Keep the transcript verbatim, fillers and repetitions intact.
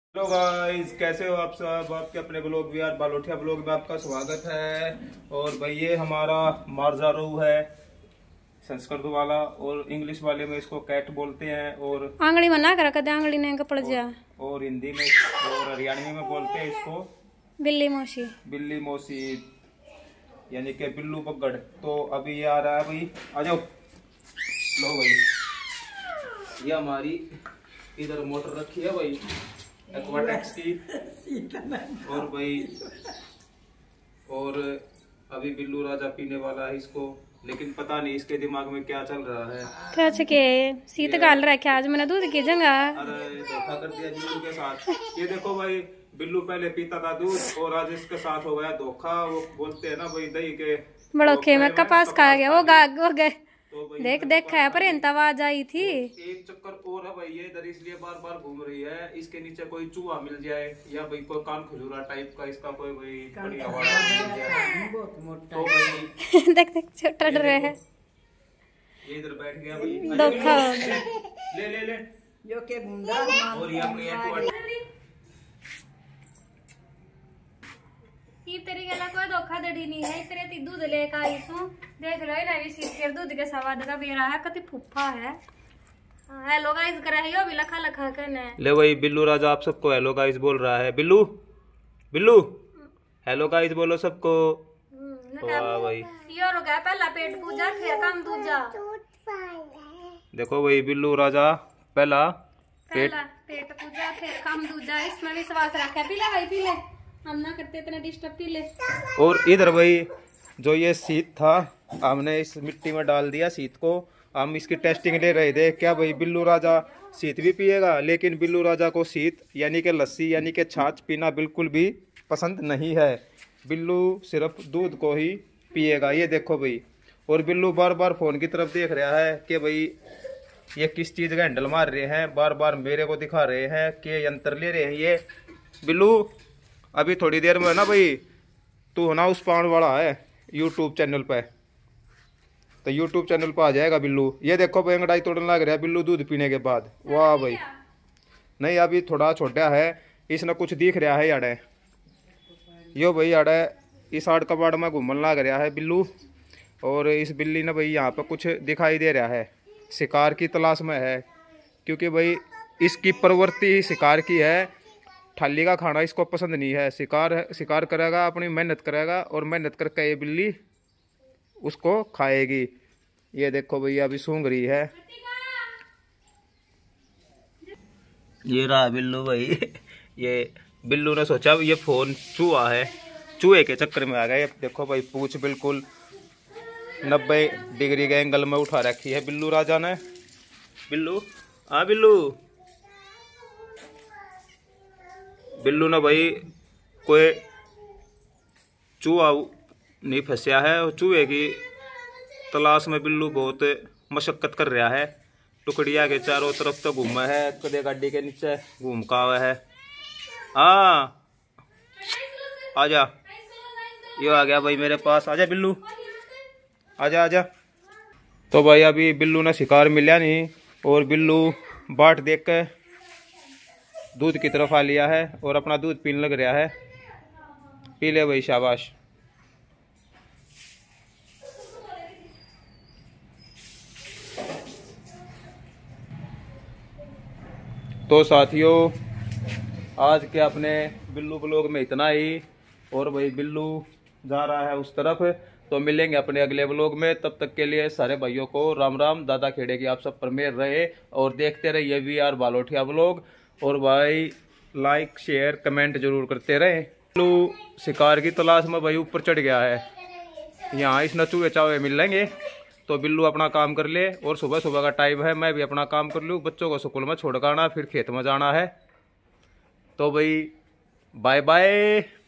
Hello guys, कैसे हो आप सब। आपके अपने blog V R Balothiya blog में आपका स्वागत है। और भाई ये हमारा मार्जा रोहू है संस्कृत वाला, और इंग्लिश वाले में इसको कैट बोलते हैं, और आंगली में ना कर कदे आंगली ने कपड़ जा और, और हिंदी में और हरियाणवी में बोलते हैं इसको बिल्ली मौसी बिल्ली मौसी, यानी कि बिल्लू बग्गड़। तो अभी ये आ रहा है भाई, आ जाओ। लो भाई, ये हमारी इधर मोटर रखी है भाई एक्वाटेक्स की। और भाई और अभी बिल्लू राजा पीने वाला है इसको, लेकिन पता नहीं इसके दिमाग में क्या चल रहा है। क्या के सीत गाल रखा आज मैंने दूध की जगह। अरे धोखा कर दिया बिल्लू के साथ। ये देखो भाई, बिल्लू पहले पीता था दूध और आज इसके साथ हो गया धोखा। वो बोलते हैं ना भाई, दही के बड़ोखे में कपास खा गया वो गा वो गए। तो देख देख खाया पर आवाज आई थी। एक चक्कर और है भाई, ये इधर इसलिए बार बार घूम रही है। इसके नीचे कोई चूहा मिल जाए या भाई कोई कान खजूरा टाइप का इसका कोई भाई बढ़िया वाला मिल जाए तो भाई देख देख छोटा डर रहा है। ये इधर बैठ गया भाई, धोखा ले ले ले जो के गुंडा और ये अपनी एक्टिवा। ये तेरी गला कोई धोखाधड़ी नहीं है। तेरे ती दूध लेकर आई सू, देख लो ना भी सीट के दूध के स्वाद का बेरा है, कति फुफ्फा है। हेलो गाइस कर रही हो भी लखा लखा करने। ले भाई, बिल्लू राजा आप सबको हेलो गाइस बोल रहा है। बिल्लू बिल्लू हेलो गाइस बोलो सबको। वाह भाई, ये हो गया पहला पेट पूजा फिर काम दूजा। देखो भाई, बिल्लू राजा पहला पेट पहला पेट पूजा फिर काम दूजा। इसमें विश्वास रखा। पी ले भाई पी ले, हम ना करते इतना डिस्टर्ब। पी ले। और इधर भाई जो ये सीट था, हमने इस मिट्टी में डाल दिया सीट को। हम इसकी टेस्टिंग ले रहे थे क्या भाई बिल्लू राजा सीट भी पिएगा। लेकिन बिल्लू राजा को सीट यानी कि लस्सी यानी कि छाछ पीना बिल्कुल भी पसंद नहीं है। बिल्लू सिर्फ दूध को ही पिएगा। ये देखो भाई, और बिल्लू बार बार फोन की तरफ देख रहा है कि भाई ये किस चीज़ का हैंडल मार रहे हैं। बार बार मेरे को दिखा रहे हैं कि यंत्र ले रहे हैं ये। बिल्लू अभी थोड़ी देर में ना भाई तू होना उस पाउंड वाला है यूट्यूब चैनल पे, तो यूट्यूब चैनल पे आ जाएगा बिल्लू। ये देखो भाई, अंगड़ाई तोड़ने लग रहा है बिल्लू दूध पीने के बाद। वाह भाई, नहीं अभी थोड़ा छोटा है, इसने कुछ दिख रहा है याडे। यो भाई याडे इस आड़ कबाड़ में घूमने लग रहा है बिल्लू। और इस बिल्ली ने भाई यहाँ पे कुछ दिखाई दे रहा है, शिकार की तलाश में है। क्योंकि भाई इसकी प्रवृत्ति शिकार की है। थाली का खाना इसको पसंद नहीं है। शिकार शिकार करेगा, अपनी मेहनत करेगा, और मेहनत करके ये बिल्ली उसको खाएगी। ये देखो भैया अभी सूंघ रही है। ये रहा बिल्लू भाई। ये बिल्लू ने सोचा ये फोन चूहा है, चूहे के चक्कर में आ गया। ये देखो भाई, पूछ बिल्कुल नब्बे डिग्री के एंगल में उठा रखी है बिल्लू राजा ने। बिल्लू हाँ बिल्लू बिल्लू ने भाई कोई चूहा नहीं फंसा है, और चूहे की तलाश में बिल्लू बहुत मशक्कत कर रहा है। टुकड़िया के चारों तरफ तो घूमा है, कदे गाड़ी के नीचे घूम का हुआ है। हाँ आजा, ये आ गया भाई मेरे पास। आजा बिल्लू, आजा आजा। तो भाई अभी बिल्लू ने शिकार मिला नहीं, और बिल्लू बाट देख के दूध की तरफ आ लिया है और अपना दूध पीने लग रहा है। पी ले भाई, शाबाश। तो साथियों, आज के अपने बिल्लू ब्लॉग में इतना ही। और भाई बिल्लू जा रहा है उस तरफ, तो मिलेंगे अपने अगले ब्लॉग में। तब तक के लिए सारे भाइयों को राम राम। दादा खेड़े की आप सब पर मेहर रहे, और देखते रहिए वी आर बालोठिया ब्लॉग। और भाई लाइक शेयर कमेंट जरूर करते रहे। बिल्लू शिकार की तलाश में भाई ऊपर चढ़ गया है। यहाँ इस चूहे चावे मिलेंगे, तो बिल्लू अपना काम कर ले। और सुबह सुबह का टाइम है, मैं भी अपना काम कर लूँ। बच्चों को स्कूल में छोड़ कर आना, फिर खेत में जाना है। तो भाई बाय बाय।